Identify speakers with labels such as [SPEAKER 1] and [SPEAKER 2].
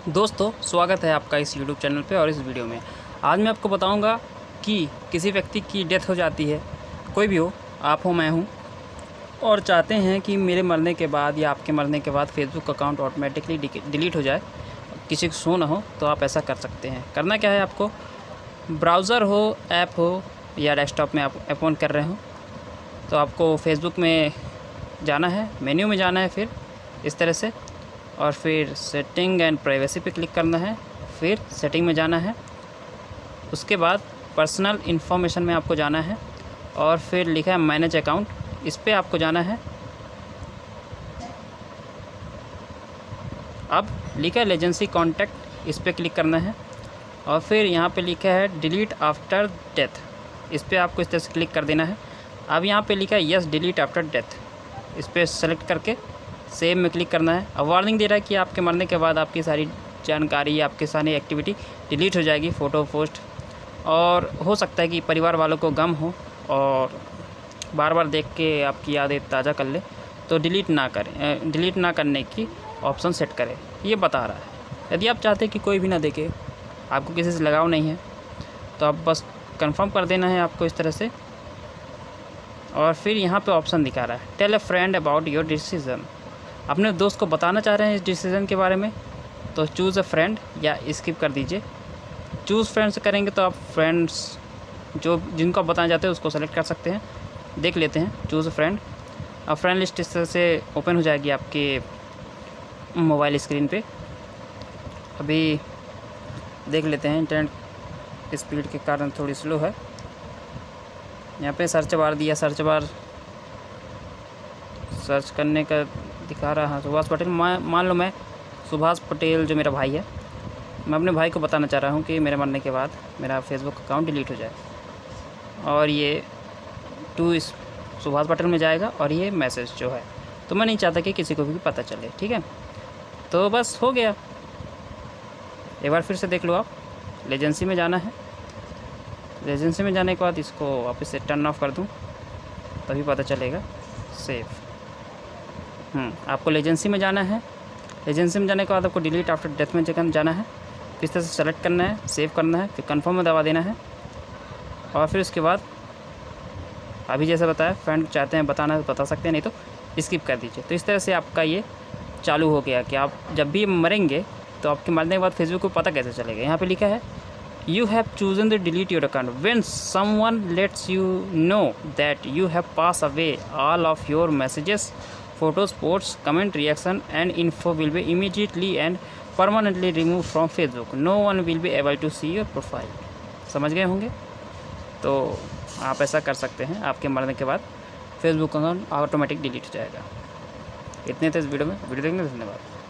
[SPEAKER 1] दोस्तों स्वागत है आपका इस YouTube चैनल पे। और इस वीडियो में आज मैं आपको बताऊंगा कि किसी व्यक्ति की डेथ हो जाती है, कोई भी हो, आप हो मैं हूँ, और चाहते हैं कि मेरे मरने के बाद या आपके मरने के बाद फेसबुक अकाउंट ऑटोमेटिकली डिलीट हो जाए, किसी को शो ना हो, तो आप ऐसा कर सकते हैं। करना क्या है, आपको ब्राउज़र हो, ऐप हो या डेस्कटॉप में आप ओपन कर रहे हो तो आपको फेसबुक में जाना है, मेन्यू में जाना है, फिर इस तरह से, और फिर सेटिंग एंड प्राइवेसी पे क्लिक करना है, फिर सेटिंग में जाना है, उसके बाद पर्सनल इन्फॉर्मेशन में आपको जाना है और फिर लिखा है मैनेज अकाउंट, इस पे आपको जाना है। अब लिखा है एजेंसी कॉन्टैक्ट, इस पे क्लिक करना है और फिर यहाँ पे लिखा है डिलीट आफ्टर डेथ, इस पर आपको इस तरह से क्लिक कर देना है। अब यहाँ पे लिखा है यस डिलीट आफ्टर डेथ, इस पर सेलेक्ट करके सेव में क्लिक करना है। अब वार्निंग दे रहा है कि आपके मरने के बाद आपकी सारी जानकारी, आपकी सारी एक्टिविटी डिलीट हो जाएगी, फ़ोटो पोस्ट, और हो सकता है कि परिवार वालों को गम हो और बार बार देख के आपकी यादें ताज़ा कर ले, तो डिलीट ना करें, डिलीट ना करने की ऑप्शन सेट करें, ये बता रहा है। यदि आप चाहते हैं कि कोई भी ना देखे, आपको किसी से लगाव नहीं है, तो आप बस कंफर्म कर देना है आपको इस तरह से। और फिर यहाँ पे ऑप्शन दिखा रहा है tell a friend about your decision, अपने दोस्त को बताना चाह रहे हैं इस डिसीज़न के बारे में, तो चूज़ अ फ्रेंड या स्किप कर दीजिए। चूज़ फ्रेंड्स करेंगे तो आप फ्रेंड्स जो जिनको आप बताना चाहते हैं उसको सेलेक्ट कर सकते हैं। देख लेते हैं चूज़ अ फ्रेंड, अब फ्रेंड लिस्ट इस तरह से ओपन हो जाएगी आपके मोबाइल स्क्रीन पे। अभी देख लेते हैं, इंटरनेट स्पीड के कारण थोड़ी स्लो है। यहाँ पे सर्च बार दिया, सर्च बार सर्च करने का दिखा रहा है सुभाष पटेल। मान लो मैं सुभाष पटेल जो मेरा भाई है, मैं अपने भाई को बताना चाह रहा हूँ कि मेरे मरने के बाद मेरा फेसबुक अकाउंट डिलीट हो जाए, और ये टू इस सुभाष पटेल में जाएगा और ये मैसेज जो है, तो मैं नहीं चाहता कि किसी को भी पता चले, ठीक है। तो बस हो गया। एक बार फिर से देख लो, आप एजेंसी में जाना है, एजेंसी में जाने के बाद इसको वापस से टर्न ऑफ कर दूँ तभी पता चलेगा सेव। आपको एजेंसी में जाना है, एजेंसी में जाने के बाद आपको डिलीट आफ्टर डेथ में जाना है, किस तरह से सेलेक्ट करना है, सेव करना है, फिर कंफर्म में दबा देना है, और फिर उसके बाद अभी जैसे बताया, फ्रेंड चाहते हैं बताना तो बता सकते हैं, नहीं तो स्किप कर दीजिए। तो इस तरह से आपका ये चालू हो गया कि आप जब भी मरेंगे तो आपके मरने के बाद फेसबुक को पता कैसे चलेगा। यहाँ पर लिखा है You have chosen to delete your account. When someone lets you know that you have passed away, all of your messages, photos, posts, comment, reaction and info will be immediately and permanently removed from Facebook. No one will be able to see your profile. समझ गए होंगे? तो आप ऐसा कर सकते हैं, आपके मरने के बाद फेसबुक अकाउंट ऑटोमेटिक डिलीट हो जाएगा। इतने थे इस वीडियो में। वीडियो देखने धन्यवाद।